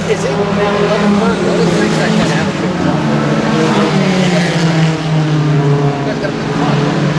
Is it now 11:30? Lotus Cars, I can have a good time. You guys got a good fun.